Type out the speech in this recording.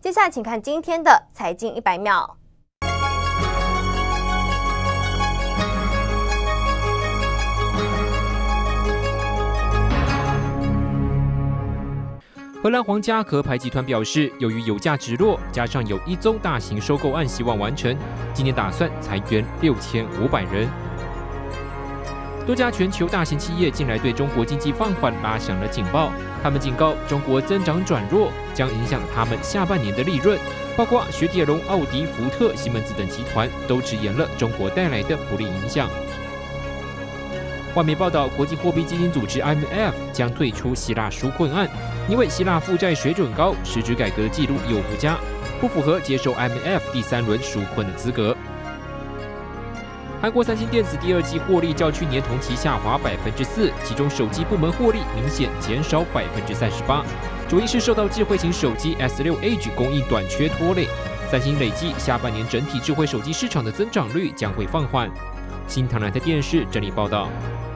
接下来请看今天的财经100秒。 荷兰皇家壳牌集团表示，由于油价直落，加上有一宗大型收购案希望完成，今年打算裁员6500人。多家全球大型企业近来对中国经济放缓拉响了警报，他们警告中国增长转弱将影响他们下半年的利润，包括雪铁龙、奥迪、福特、西门子等集团都直言了中国带来的不利影响。外媒报道，国际货币基金组织 IMF 将退出希腊纾困案，因为希腊负债水准高，实质改革记录又不佳，不符合接受 IMF 第3轮纾困的资格。韩国三星电子第2季获利较去年同期下滑4%，其中手机部门获利明显减少38%，主因是受到智慧型手机 S6 Edge 供应短缺拖累。三星累计下半年整体智慧手机市场的增长率将会放缓。新唐人台电视整理报道。